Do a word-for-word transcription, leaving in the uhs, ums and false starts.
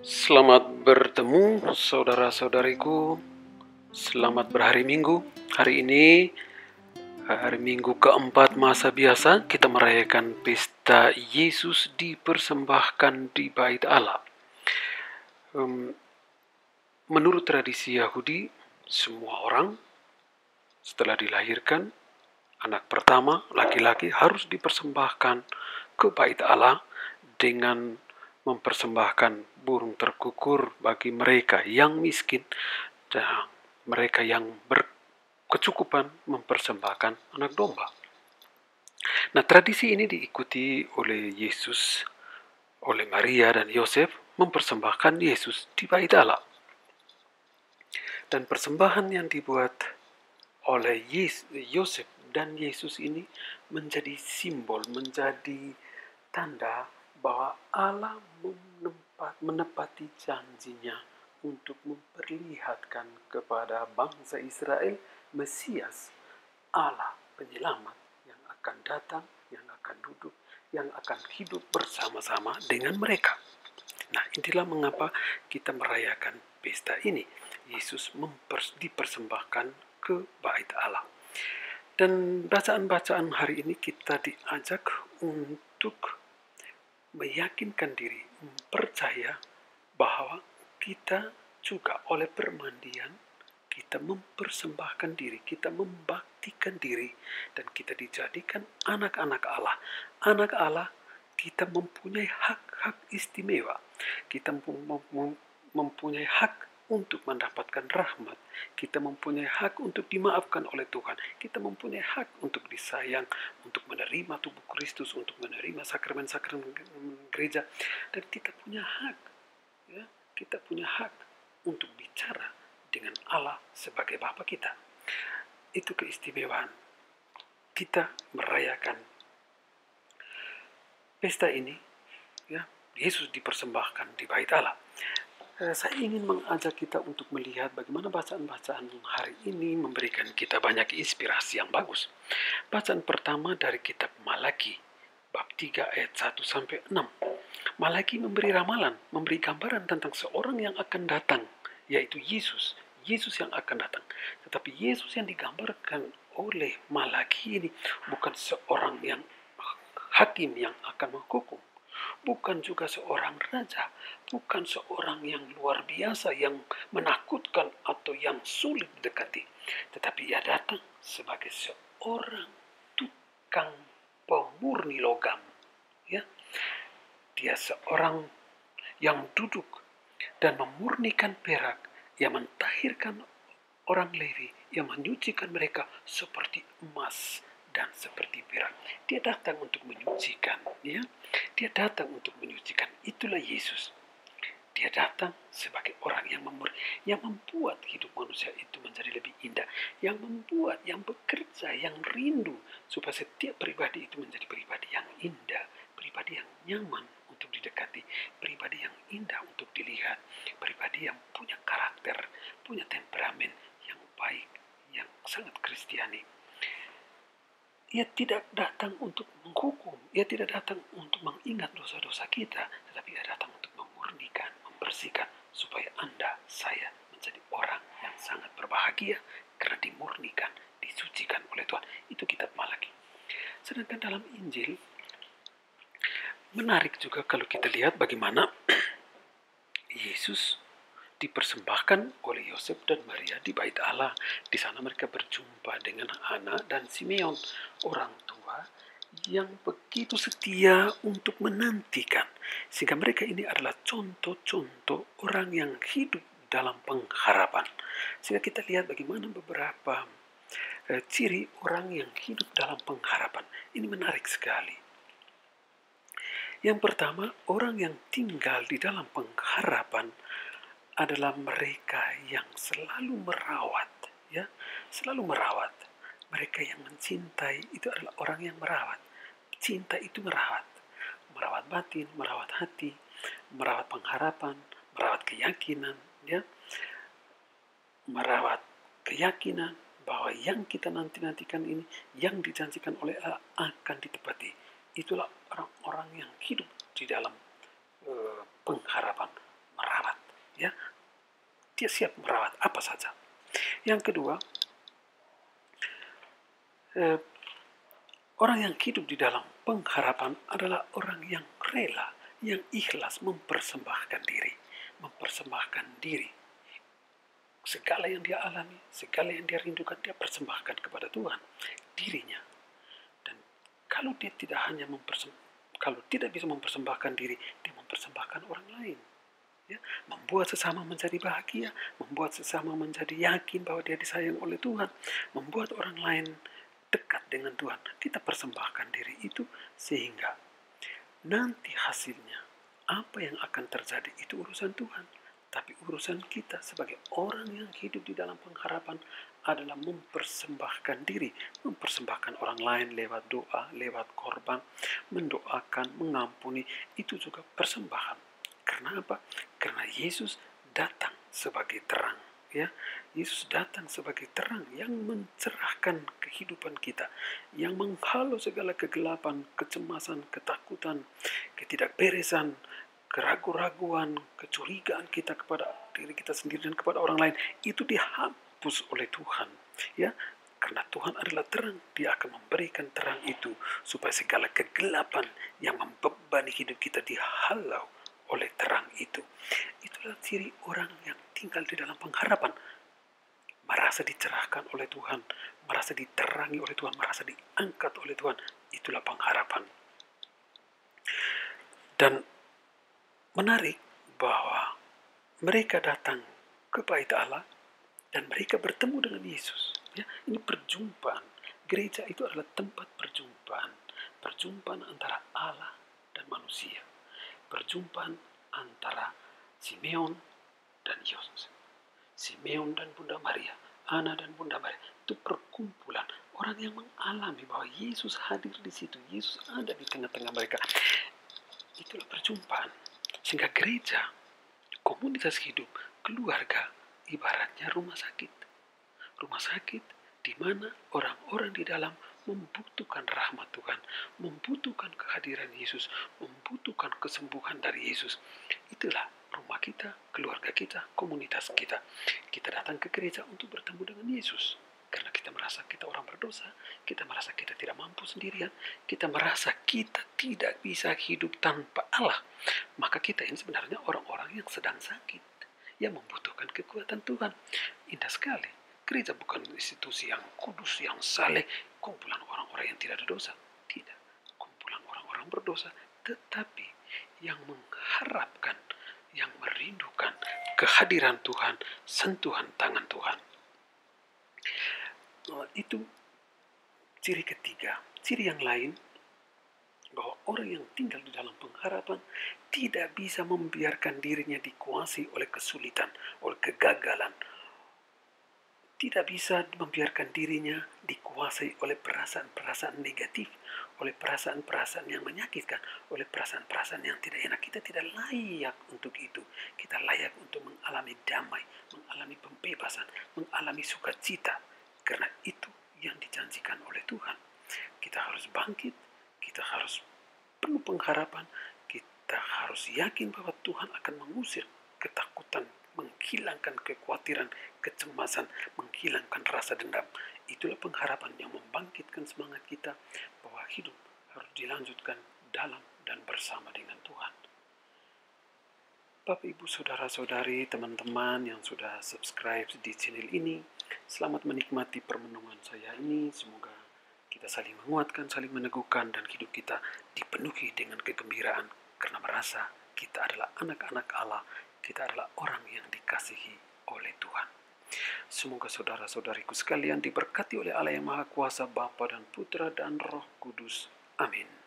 Selamat bertemu saudara-saudariku. Selamat berhari Minggu. Hari ini hari Minggu keempat masa biasa, kita merayakan pesta Yesus dipersembahkan di Bait Allah. Um, menurut tradisi Yahudi, semua orang setelah dilahirkan, anak pertama laki-laki harus dipersembahkan ke Bait Allah dengan mempersembahkan burung terkukur bagi mereka yang miskin dan mereka yang berkecukupan mempersembahkan anak domba. Nah, tradisi ini diikuti oleh Yesus, oleh Maria dan Yosef mempersembahkan Yesus di Bait Allah. Dan persembahan yang dibuat oleh Yosef dan Yesus ini menjadi simbol, menjadi tanda bahwa Allah menempat, menepati janjinya untuk memperlihatkan kepada bangsa Israel Mesias, Allah penyelamat yang akan datang, yang akan duduk, yang akan hidup bersama-sama dengan mereka. Nah, inilah mengapa kita merayakan pesta ini. Yesus mempers, dipersembahkan ke Bait Allah. Dan bacaan-bacaan hari ini kita diajak untuk meyakinkan diri, percaya bahwa kita juga oleh permandian, kita mempersembahkan diri, kita membaktikan diri, dan kita dijadikan anak-anak Allah. Anak Allah, kita mempunyai hak-hak istimewa. Kita mempunyai hak untuk mendapatkan rahmat. Kita mempunyai hak untuk dimaafkan oleh Tuhan. Kita mempunyai hak untuk disayang, untuk menerima tubuh Kristus, untuk menerima sakramen-sakramen gereja. Dan kita punya hak, ya, kita punya hak untuk bicara dengan Allah sebagai Bapa kita. Itu keistimewaan kita merayakan pesta ini, ya. Yesus dipersembahkan di Bait Allah. Saya ingin mengajak kita untuk melihat bagaimana bacaan-bacaan hari ini memberikan kita banyak inspirasi yang bagus. Bacaan pertama dari kitab Malaki, bab tiga ayat satu sampai enam. Malaki memberi ramalan, memberi gambaran tentang seorang yang akan datang, yaitu Yesus. Yesus yang akan datang. Tetapi Yesus yang digambarkan oleh Malaki ini bukan seorang yang hakim yang akan menghukum. Bukan juga seorang raja, bukan seorang yang luar biasa, yang menakutkan atau yang sulit didekati. Tetapi ia datang sebagai seorang tukang pemurni logam. Ya, dia seorang yang duduk dan memurnikan perak, yang mentahirkan orang Lewi, yang menyucikan mereka seperti emas dan seperti perak. Dia datang untuk menyucikan, ya. Dia datang untuk menyucikan. Itulah Yesus. Dia datang sebagai orang yang memur, yang membuat hidup manusia itu menjadi lebih indah, yang membuat, yang bekerja, yang rindu supaya setiap pribadi itu menjadi pribadi yang indah, pribadi yang nyaman untuk didekati, pribadi yang indah untuk dilihat, pribadi yang punya karakter, punya temperamen yang baik, yang sangat Kristiani. Ia tidak datang untuk menghukum, ia tidak datang untuk mengingat dosa-dosa kita, tetapi ia datang untuk memurnikan, membersihkan, supaya Anda, saya menjadi orang yang sangat berbahagia karena dimurnikan, disucikan oleh Tuhan. Itu kitab Malaki. Sedangkan dalam Injil, menarik juga kalau kita lihat bagaimana Yesus dipersembahkan oleh Yosef dan Maria di Bait Allah. Di sana mereka berjumpa dengan Hana dan Simeon, orang tua yang begitu setia untuk menantikan. Sehingga mereka ini adalah contoh-contoh orang yang hidup dalam pengharapan. Sehingga kita lihat bagaimana beberapa eh, ciri orang yang hidup dalam pengharapan. Ini menarik sekali. Yang pertama, orang yang tinggal di dalam pengharapan adalah mereka yang selalu merawat, ya, selalu merawat. Mereka yang mencintai itu adalah orang yang merawat. Cinta itu merawat, merawat batin, merawat hati, merawat pengharapan, merawat keyakinan, ya, merawat keyakinan bahwa yang kita nanti-nantikan ini, yang dijanjikan oleh Allah akan ditepati. Itulah orang-orang yang hidup di dalam uh, pengharapan, merawat Dia siap merawat apa saja. Yang kedua, eh, orang yang hidup di dalam pengharapan adalah orang yang rela, yang ikhlas mempersembahkan diri. Mempersembahkan diri. Segala yang dia alami, segala yang dia rindukan, dia persembahkan kepada Tuhan. Dirinya. Dan kalau dia tidak hanya mempersembahkan, kalau tidak bisa mempersembahkan diri, dia mempersembahkan orang lain. Ya, membuat sesama menjadi bahagia, membuat sesama menjadi yakin bahwa dia disayang oleh Tuhan, membuat orang lain dekat dengan Tuhan. Kita persembahkan diri itu sehingga nanti hasilnya apa yang akan terjadi itu urusan Tuhan. Tapi urusan kita sebagai orang yang hidup di dalam pengharapan adalah mempersembahkan diri, mempersembahkan orang lain lewat doa, lewat korban, mendoakan, mengampuni, itu juga persembahan. Karena apa? Karena Yesus datang sebagai terang. Ya, Yesus datang sebagai terang yang mencerahkan kehidupan kita, yang menghalau segala kegelapan, kecemasan, ketakutan, ketidakberesan, keraguan-raguan, kecurigaan kita kepada diri kita sendiri dan kepada orang lain, itu dihapus oleh Tuhan. Ya, karena Tuhan adalah terang, Dia akan memberikan terang itu supaya segala kegelapan yang membebani hidup kita dihalau oleh terang itu. Itulah ciri orang yang tinggal di dalam pengharapan. Merasa dicerahkan oleh Tuhan, merasa diterangi oleh Tuhan, merasa diangkat oleh Tuhan. Itulah pengharapan. Dan menarik bahwa mereka datang ke bait Allah dan mereka bertemu dengan Yesus. Ya, ini perjumpaan. Gereja itu adalah tempat perjumpaan. Perjumpaan antara Allah dan manusia. Perjumpaan antara Simeon dan Yosef. Simeon dan Bunda Maria, Ana dan Bunda Maria. Itu perkumpulan orang yang mengalami bahwa Yesus hadir di situ. Yesus ada di tengah-tengah mereka. Itulah perjumpaan. Sehingga gereja, komunitas hidup, keluarga, ibaratnya rumah sakit. Rumah sakit di mana orang-orang di dalam membutuhkan rahmat Tuhan, membutuhkan kehadiran Yesus, membutuhkan kesembuhan dari Yesus. Itulah rumah kita, keluarga kita, komunitas kita. Kita datang ke gereja untuk bertemu dengan Yesus. Karena kita merasa kita orang berdosa, kita merasa kita tidak mampu sendirian, kita merasa kita tidak bisa hidup tanpa Allah. Maka kita ini sebenarnya orang-orang yang sedang sakit, yang membutuhkan kekuatan Tuhan. Indah sekali. Gereja bukan institusi yang kudus, yang saleh, kumpulan orang-orang yang tidak ada dosa. Tidak. Kumpulan orang-orang berdosa, tetapi yang mengharapkan, yang merindukan kehadiran Tuhan, sentuhan tangan Tuhan. Itu ciri ketiga. Ciri yang lain, bahwa orang yang tinggal di dalam pengharapan tidak bisa membiarkan dirinya dikuasai oleh kesulitan, oleh kegagalan. Tidak bisa membiarkan dirinya dikuasai oleh perasaan-perasaan negatif, oleh perasaan-perasaan yang menyakitkan, oleh perasaan-perasaan yang tidak enak. Kita tidak layak untuk itu. Kita layak untuk mengalami damai, mengalami pembebasan, mengalami sukacita. Karena itu yang dijanjikan oleh Tuhan. Kita harus bangkit, kita harus penuh pengharapan, kita harus yakin bahwa Tuhan akan mengusir ketakutan, menghilangkan kekhawatiran, kecemasan, menghilangkan rasa dendam. Itulah pengharapan yang membangkitkan semangat kita bahwa hidup harus dilanjutkan dalam dan bersama dengan Tuhan. Bapak, Ibu, Saudara-saudari, teman-teman yang sudah subscribe di channel ini, selamat menikmati permenungan saya ini. Semoga kita saling menguatkan, saling meneguhkan, dan hidup kita dipenuhi dengan kegembiraan karena merasa kita adalah anak-anak Allah, kita adalah orang yang dikasihi oleh Tuhan. Semoga saudara-saudariku sekalian diberkati oleh Allah yang Maha Kuasa, Bapa dan Putra dan Roh Kudus. Amin.